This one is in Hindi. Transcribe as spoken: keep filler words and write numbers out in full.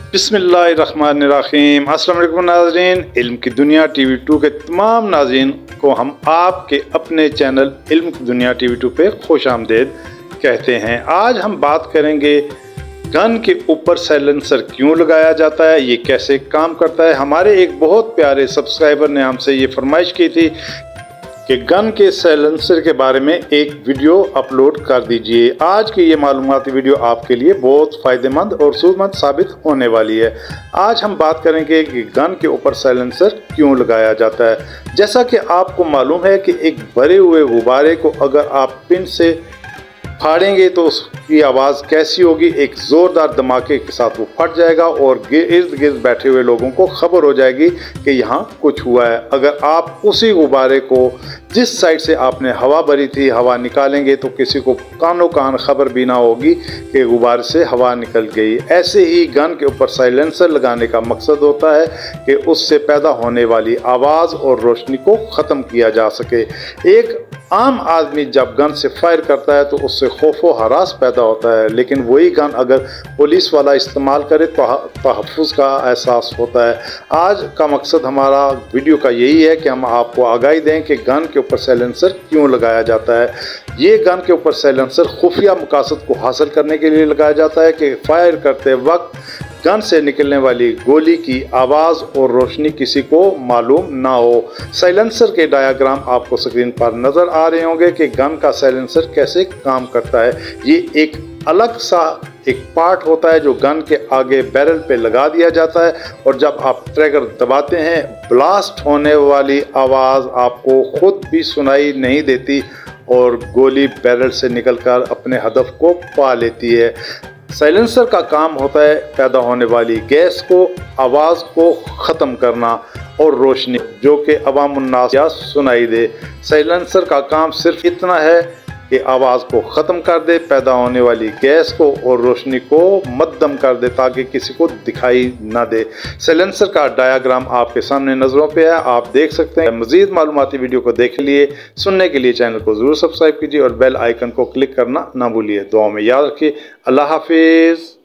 बिस्मिल्लाहिर्रहमानिर्रहीम। अस्सलाम वालेकुम नाज़रीन, इल्म की दुनिया टीवी टू के तमाम नाज़रीन को हम आपके अपने चैनल इल्म की दुनिया टीवी टू पे खुश आमदेद कहते हैं। आज हम बात करेंगे गन के ऊपर साइलेंसर क्यों लगाया जाता है, ये कैसे काम करता है। हमारे एक बहुत प्यारे सब्सक्राइबर ने हमसे ये फरमाइश की थी कि गन के साइलेंसर के बारे में एक वीडियो अपलोड कर दीजिए। आज की ये मालूमाती वीडियो आपके लिए बहुत फ़ायदेमंद और सूदमंद साबित होने वाली है। आज हम बात करेंगे कि गन के ऊपर साइलेंसर क्यों लगाया जाता है। जैसा कि आपको मालूम है कि एक भरे हुए गुब्बारे को अगर आप पिन से फाड़ेंगे तो उसकी आवाज़ कैसी होगी। एक ज़ोरदार धमाके के साथ वो फट जाएगा और इर्द गिर्द बैठे हुए लोगों को खबर हो जाएगी कि यहाँ कुछ हुआ है। अगर आप उसी गुब्बारे को जिस साइड से आपने हवा भरी थी हवा निकालेंगे तो किसी को कानों कान खबर भी ना होगी कि गुब्बारे से हवा निकल गई। ऐसे ही गन के ऊपर साइलेंसर लगाने का मकसद होता है कि उससे पैदा होने वाली आवाज़ और रोशनी को ख़त्म किया जा सके। एक आम आदमी जब गन से फायर करता है तो उससे खौफ व हरास पैदा होता है, लेकिन वही गन अगर पुलिस वाला इस्तेमाल करे तो तहफ़्फ़ुज़ का एहसास होता है। आज का मकसद हमारा वीडियो का यही है कि हम आपको आगाही दें कि गन के ऊपर साइलेंसर क्यों लगाया जाता है। ये गन के ऊपर साइलेंसर खुफिया मकासद को हासिल करने के लिए लगाया जाता है कि फायर करते वक्त गन से निकलने वाली गोली की आवाज़ और रोशनी किसी को मालूम ना हो। साइलेंसर के डायग्राम आपको स्क्रीन पर नज़र आ रहे होंगे कि गन का साइलेंसर कैसे काम करता है। ये एक अलग सा एक पार्ट होता है जो गन के आगे बैरल पे लगा दिया जाता है और जब आप ट्रिगर दबाते हैं ब्लास्ट होने वाली आवाज़ आपको खुद भी सुनाई नहीं देती और गोली बैरल से निकलकर अपने हदफ को पा लेती है। साइलेंसर का काम होता है पैदा होने वाली गैस को, आवाज़ को ख़त्म करना और रोशनी जो कि अवामुन्नास या सुनाई दे। साइलेंसर का काम सिर्फ इतना है कि आवाज़ को ख़त्म कर दे, पैदा होने वाली गैस को और रोशनी को मद्दम कर दे ताकि किसी को दिखाई ना दे। साइलेंसर का डायग्राम आपके सामने नज़रों पे है, आप देख सकते हैं। मज़ीद मालूमाती वीडियो को देख लिए सुनने के लिए चैनल को ज़रूर सब्सक्राइब कीजिए और बेल आइकन को क्लिक करना ना भूलिए। दुआ में याद रखिए। अल्लाह हाफिज़।